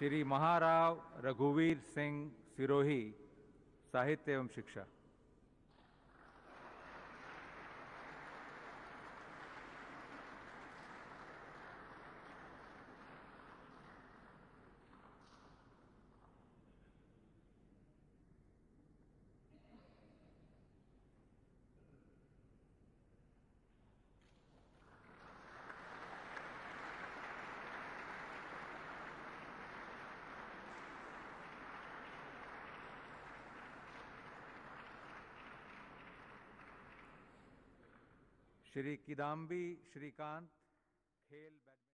श्री महाराव रघुवीर सिंह सिरोही, साहित्य एवं शिक्षा। श्री किदाम्बी श्रीकांत, खेल बैडमिंटन।